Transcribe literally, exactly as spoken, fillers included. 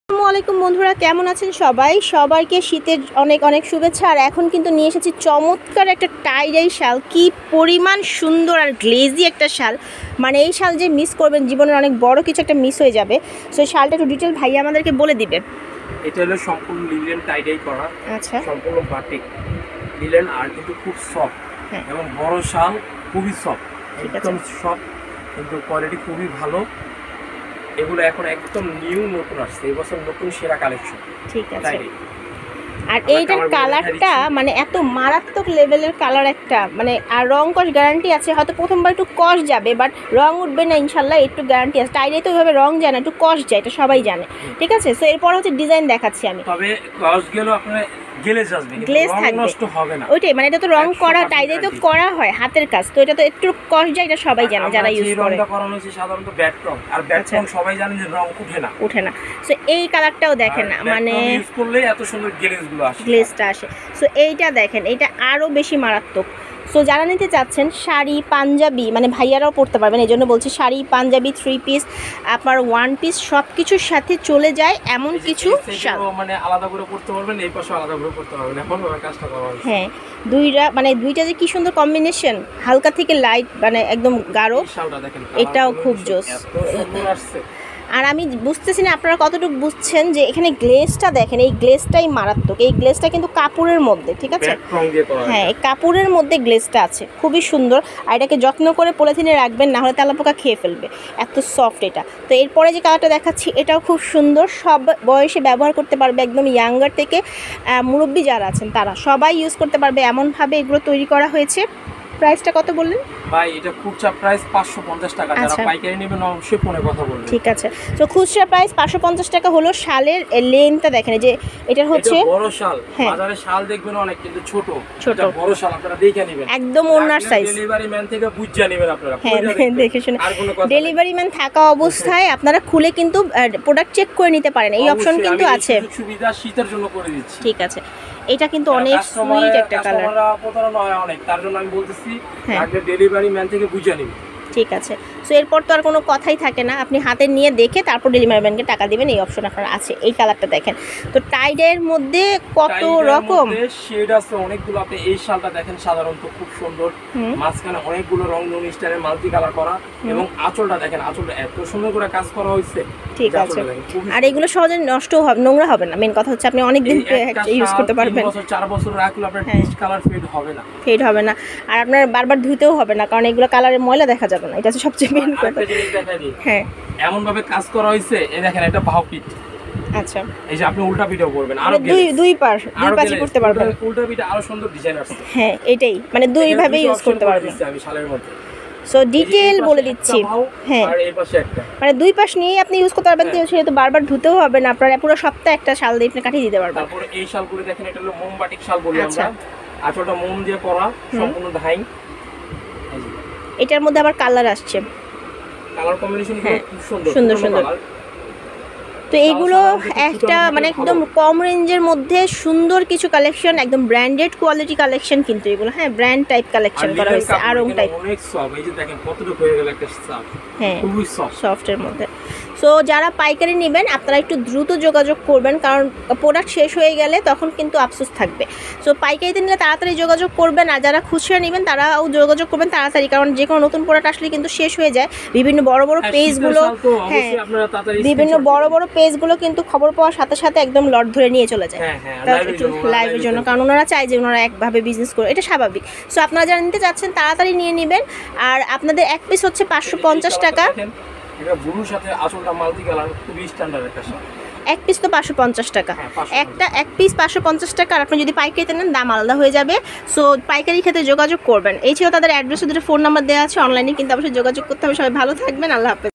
আসসালামু বন্ধুরা, কেমন আছেন সবাই? সবাইকে শীতের অনেক অনেক শুভেচ্ছা। আর এখন কিন্তু নিয়ে এসেছি চমৎকার একটা টাইডাই শাল। কি পরিমাণ সুন্দর আর গ্লেজি একটা শাল, মানে এই শাল যে মিস করবেন জীবনের অনেক বড় কিছু একটা মিস হয়ে যাবে। সো শালটা একটু ডিটেল ভাই আমাদেরকে বলে দিবে। এটা হলো সম্পূর্ণ লিলেন টাইডাই করা। আচ্ছা, সম্পূর্ণ বাটিক লিলেন আর কিন্তু খুব সফট এবং বড় শাল, খুবই সফট, একদম সফট, কিন্তু কোয়ালিটি খুবই ভালো। এগুলো এখন একদম নিউ নতুন আসছে, এই বছর নতুন সেরা কালেকশন। ঠিক আছে। আর এইটার কালারটা মানে এত মারাত্মক লেভেলের কালার একটা, মানে আর রং কস গ্যারান্টি আছে। হয়তো প্রথমবার একটু কস যাবে, বাট রং উঠবে না ইনশাল্লাহ, একটু গ্যারান্টি আছে। টাইডাই তো ওইভাবে রং যায় না, একটু কস যায়, এটা সবাই জানে। ঠিক আছে। সো এরপর হচ্ছে ডিজাইন দেখাচ্ছি আমি। তবে কস গেলেও আপনার গ্লেজ আসবে, গ্লেজ থাকবে, নষ্ট হবে না। ওইটাই, মানে এটা তো রং করা, টাইডাই তো করা হয় হাতের কাজ, তো এটা তো একটু কস যায়, এটা সবাই জানে যারা ইউজ করে। রংটা করানো হচ্ছে সাধারণত ব্যাড রং, আর ব্যাড রং সবাই জানেন যে রং উঠে না, উঠে না। সো এই কালারটাও দেখেন না, মানে ইউজ করলে এত সুন্দর গ্লেজগুলো আসে, গ্লেজটা আসে। সো এইটা দেখেন, এটা আরো বেশি মারাত্মক। সো যারা নিতে চাচ্ছেন শাড়ি পাঞ্জাবি, মানে ভাইয়ারাও পরতে পারবেন, এই জন্য বলছি শাড়ি পাঞ্জাবি থ্রি পিস আপনার ওয়ান পিস সব কিছুর সাথে চলে যায় এমন কিছু শাল, মানে আলাদা করে পরতে পারবেন, এই পাশে আলাদা করে পরতে পারবেন, এমন ভাবে কাজটা করা হয়েছে। হ্যাঁ, দুইটা মানে দুইটা যে কি সুন্দর কম্বিনেশন, হালকা থেকে লাইট মানে একদম গাঢ়। এটাও খুব জোস। আর আমি বুঝতেছি না আপনারা কতটুকু বুঝছেন যে এখানে গ্লেজটা দেখেন, এই গ্লেজটাই মারাত্মক। এই গ্লেজটা কিন্তু কাপড়ের মধ্যে, ঠিক আছে, হ্যাঁ এই কাপড়ের মধ্যে গ্লেজটা আছে, খুবই সুন্দর। আর এটাকে যত্ন করে পলিথিনে রাখবেন, না হলে তেলাপোকা খেয়ে ফেলবে, এত সফট এটা। তো এরপরে যে কালারটা দেখাচ্ছি এটাও খুব সুন্দর, সব বয়সে ব্যবহার করতে পারবে, একদম ইয়াঙ্গার থেকে মুরব্বী যারা আছেন তারা সবাই ইউজ করতে পারবে, এমনভাবে এগুলো তৈরি করা হয়েছে। প্রাইসটা কত বললেন ভাই? এটা খুচরা প্রাইস পাঁচশো পঞ্চাশ টাকা, যারা পাইকারি নেবেন অবশ্যই ফোনে কথা বলবেন। ঠিক আছে। তো খুচরা প্রাইস পাঁচশো পঞ্চাশ টাকা হলো। শালের লেন্থটা দেখেন, যে এটা হচ্ছে বড় শাল, বাজারে শাল দেখবেন অনেক, কিন্তু ছোট ছোট বড় শাল আপনারা দেখে নেবেন, একদম ওনার সাইজ। ডেলিভারি ম্যান থেকে বুঝে নেবেন আপনারা, হ্যাঁ দেখে শুনে। ডেলিভারি ম্যান থাকা অবস্থায় আপনারা খুলে কিন্তু প্রোডাক্ট চেক করে নিতে পারেন, এই অপশন কিন্তু আছে। সুবিধা শীতের জন্য করে দিচ্ছি। ঠিক আছে। এটা কিন্তু অনেক সুইট একটা কালার, কাস্টমাররা প্রতারণা হয় অনেক, তার জন্য আমি বলতেছি আগে ডেলিভারি ম্যান থেকে বুঝে নিন। ঠিক আছে। সো এরপর তো আর কোনো কথাই থাকে না, আপনি হাতে নিয়ে দেখে তারপর ডেলিভারি ম্যানকে টাকা দিবেন, এই অপশন আপনার আছে। এই কালারটা দেখেন, তো টাইডের মধ্যে কত রকম শেড আছে অনেকগুলো। আপনি এই শালটা দেখেন, সাধারণত খুব সুন্দর, মাঝখানে অনেকগুলো রং রং স্টাইলের মাল্টি কালার করা, এবং আঁচলটা দেখেন, আঁচলটা এত সুন্দর করে কাজ করা হয়েছে। ঠিক আছে। আর এগুলো সহজে নষ্ট হবে, নোংরা হবে না। মেন কথা হচ্ছে আপনি অনেক দিন ইউজ করতে পারবেন, বছর চার বছর রাখলে আপনার ডিস কালার ফেড হবে না, ফেড হবে না। আর আপনার বারবার ধুতেও হবে না, কারণ এগুলো কালারের ময়লা দেখা যাবে না, এটা হচ্ছে সবচেয়ে মেন কথা। হ্যাঁ, এমন ভাবে কাজ করা হয়েছে, এই দেখেন এটা বাহু পিঠ। আচ্ছা, এই যে আপনি উল্টা পিঠও করবেন, আর দুই দুই পাশ দুই পাশে করতে পারবেন। উল্টা পিঠে আরো সুন্দর ডিজাইন আছে। হ্যাঁ, এটাই মানে দুই ভাবে ইউজ করতে পারবেন। আমি শালের মধ্যে সো ডিটেইল বলে দিচ্ছি। হ্যাঁ, আর এই পাশে একটা, মানে দুই পাশ নিয়ে আপনি ইউজ করতে পারবেন, সেহেতু বারবার ধুতেও হবে না, আপনারা পুরো সপ্তাহে একটা শাল দিয়ে আপনি কাটিয়ে দিতে পারবেন। তারপরে এই শালগুলো দেখেন, এটা হলো মোমবাটিক শাল বলি আমরা, আঁচলটা মোম দিয়ে করা, সম্পূর্ণ ধাই। এটার মধ্যে আবার কালার আসছে, কালার কম্বিনেশন খুব সুন্দর সুন্দর সুন্দর। তো এইগুলো একটা মানে একদম কম রেঞ্জের মধ্যে সুন্দর কিছু কালেকশন, একদম ব্র্যান্ডেড কোয়ালিটি কালেকশন, কিন্তু এগুলো হ্যাঁ ব্র্যান্ড টাইপ কালেকশন করা হয়েছে। আরং টাইপ, অনেক সফট, এই যে দেখেন কতটুকু হয়ে গেল একটা সফট, হ্যাঁ খুবই সফট, সফটের মধ্যে। সো যারা পাইকারি নেবেন আপনারা একটু দ্রুত যোগাযোগ করবেন, কারণ প্রোডাক্ট শেষ হয়ে গেলে তখন কিন্তু আফসোস থাকবে। সো পাইকারিতে নিলে তাড়াতাড়ি যোগাযোগ করবেন, আর যারা খুচরা নেবেন তারাও যোগাযোগ করবেন তাড়াতাড়ি, কারণ যে কোনো নতুন প্রোডাক্ট আসলে কিন্তু শেষ হয়ে যায়। বিভিন্ন বড় বড় পেজগুলো, হ্যাঁ বিভিন্ন বড় বড় পেজগুলো কিন্তু খবর পাওয়ার সাথে সাথে একদম লট ধরে নিয়ে চলে যায় লাইভের জন্য, কারণ ওনারা চায় যে ওনারা একভাবে বিজনেস করে, এটা স্বাভাবিক। সো আপনারা যারা নিতে চাচ্ছেন তাড়াতাড়ি নিয়ে নেবেন। আর আপনাদের এক পিস হচ্ছে পাঁচশো পঞ্চাশ টাকা, এক পিস তো পাঁচশো পঞ্চাশ টাকা, একটা এক পিস পাঁচশো পঞ্চাশ টাকা। আর আপনি যদি পাইকারিতে নেন দাম আলাদা হয়ে যাবে। সো পাইকারি ক্ষেত্রে যোগাযোগ করবেন। এই ছিল তাদের অ্যাড্রেস, ওদের ফোন নাম্বার দেওয়া আছে অনলাইনে, কিন্তু অবশ্যই যোগাযোগ করতে হবে। সবাই ভালো থাকবেন, আল্লাহ হাফেজ।